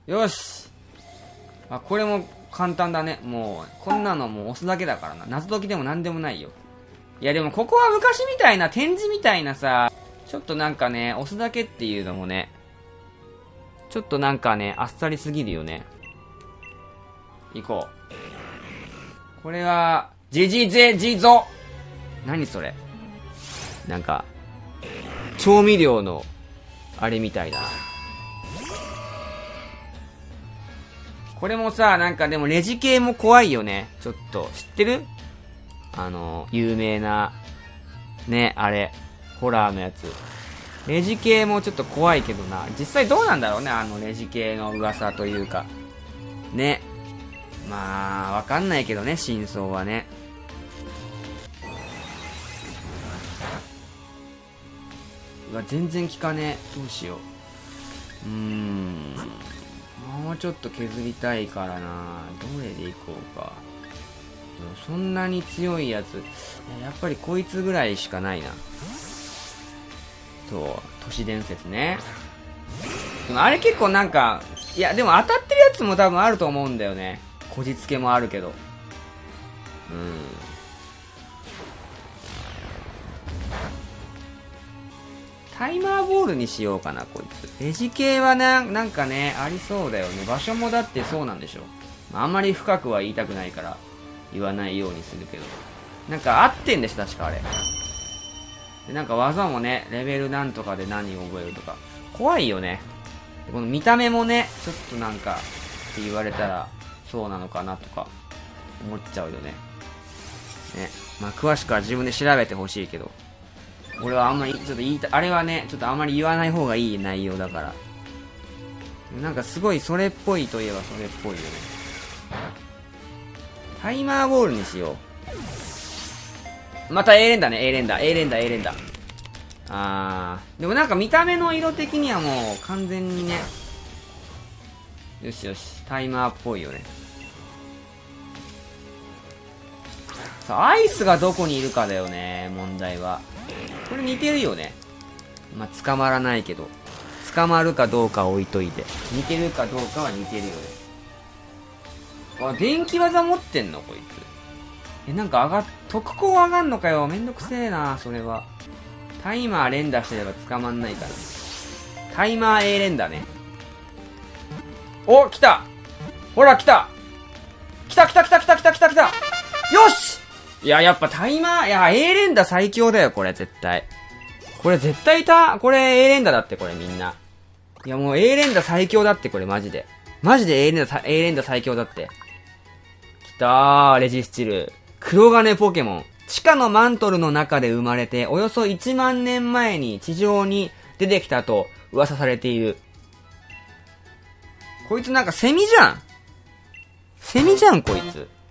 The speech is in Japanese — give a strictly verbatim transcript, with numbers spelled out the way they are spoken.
よし。あ、これも簡単だね。もう、こんなのもう押すだけだからな。謎解きでもなんでもないよ。いやでもここは昔みたいな展示みたいなさ、ちょっとなんかね、押すだけっていうのもね、ちょっとなんかね、あっさりすぎるよね。行こう。これは、ジジゼジゾ。何それ。なんか、調味料の、あれみたいだな。これもさ、なんかでもレジ系も怖いよね。ちょっと、知ってる？あの、有名な、ね、あれ、ホラーのやつ。レジ系もちょっと怖いけどな。実際どうなんだろうね、あのレジ系の噂というか。ね。まあ、わかんないけどね、真相はね。うわ、全然効かねえ。どうしよう。うーん。もうちょっと削りたいからな。どれでいこうか。でもそんなに強いやつ。やっぱりこいつぐらいしかないな。そう、都市伝説ね。でもあれ結構なんか、いやでも当たってるやつも多分あると思うんだよね。こじつけもあるけど。うん。タイマーボールにしようかな、こいつ。レジ系はな、なんかね、ありそうだよね。場所もだってそうなんでしょ。あんまり深くは言いたくないから、言わないようにするけど。なんか合ってんでしょ、確かあれ。で、なんか技もね、レベルなんとかで何を覚えるとか。怖いよね。でこの見た目もね、ちょっとなんか、って言われたら、そうなのかなとか、思っちゃうよね。ね。まあ、詳しくは自分で調べてほしいけど。俺はあんまり、ちょっと言いた、あれはね、ちょっとあんまり言わない方がいい内容だから。なんかすごいそれっぽいといえばそれっぽいよね。タイマーボールにしよう。また A 連打ね、A 連打、A 連打、A 連打。あー。でもなんか見た目の色的にはもう完全にね。よしよし、タイマーっぽいよね。さあ、アイスがどこにいるかだよね、問題は。これ似てるよね。まあ、捕まらないけど。捕まるかどうか置いといて。似てるかどうかは似てるよね。あ、電気技持ってんのこいつ。え、なんか上がっ、特攻上がんのかよ。めんどくせえな、それは。タイマー連打してれば捕まんないから。タイマー A 連打ね。お、来たほら来た来た来た来た来た来た来た来たよしいや、やっぱタイマー、いや、A 連打最強だよ、これ、絶対。これ絶対いた、これ A 連打だって、これみんな。いや、もう A 連打最強だって、これマジで。マジで A 連打、A 連打最強だって。きたー、レジスチル。黒金ポケモン。地下のマントルの中で生まれて、およそいちまんねんまえに地上に出てきたと噂されている。こいつなんかセミじゃん。セミじゃん、こいつ。